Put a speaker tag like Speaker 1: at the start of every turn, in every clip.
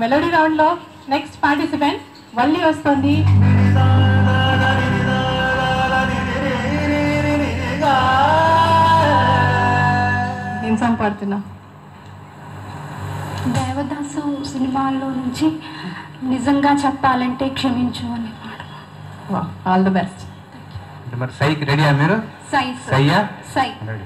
Speaker 1: Melody రౌండ్లో next participant Valli వస్తుంది. ఏం సాంగ్ పాడుతున్నా?
Speaker 2: దేవదాసు సినిమాల్లో నుంచి నిజంగా చెప్పాలంటే క్షమించు అని పాడు.
Speaker 1: All the best.
Speaker 3: మరి సైకి రెడీయా మీరు? సయ్యా
Speaker 2: సై
Speaker 3: రెడీ.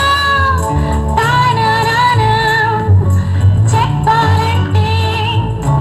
Speaker 2: చెప్పాలంటే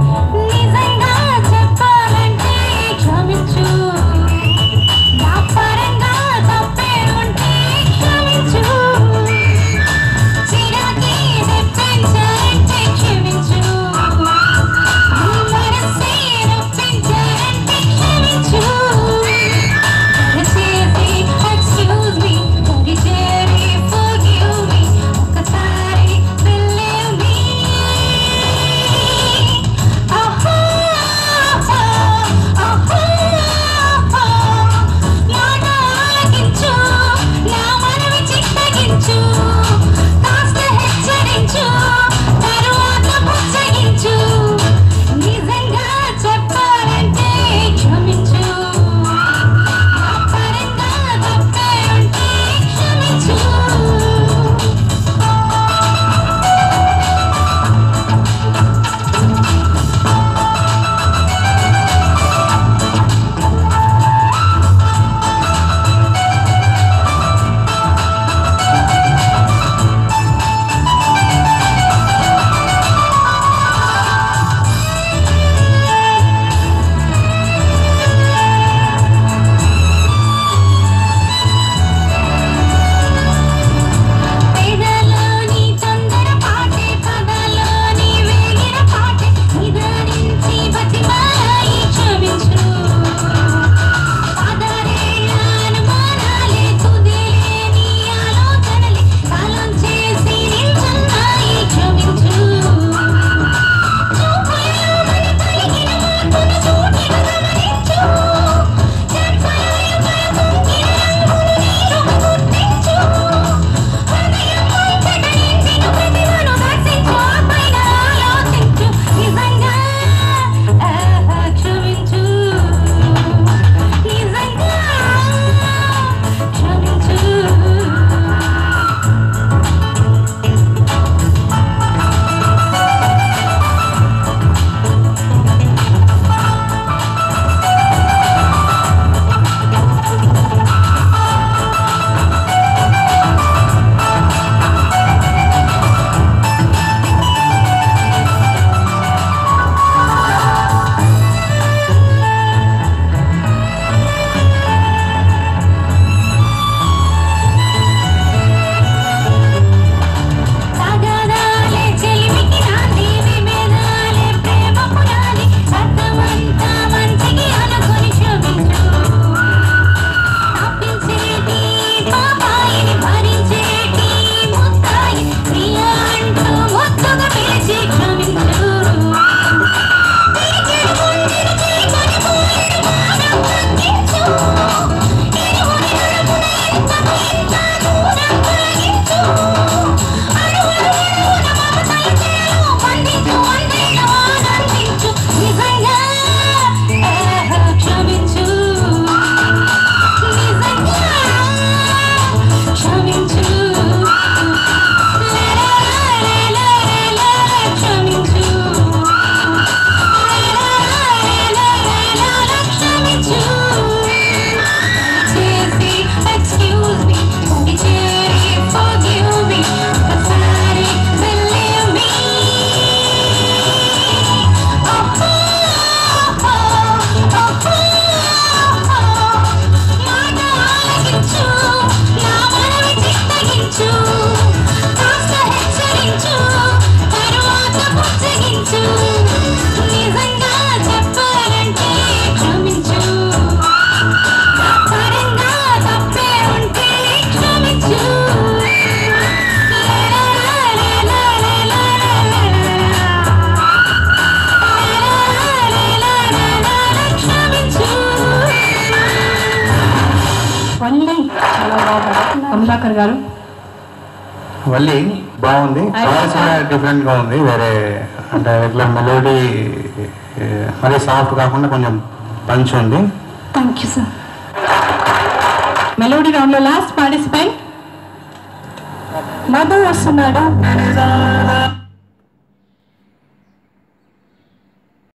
Speaker 1: వల్లి చాలా బాగుంది. కమలాకర్ గారు
Speaker 4: వల్లి బాగుంది, వాయిస్ కూడా డిఫరెంట్గా ఉంది. వేరే అంటే రెగ్యులర్ మెలోడీ మరీ సాఫ్ట్ కాకుండా కొంచెం పంచ్ ఉంది.
Speaker 2: Thank you sir.
Speaker 1: Melody round లో లాస్ట్ పార్టిసిపెంట్ మధు వస్తున్నాడు.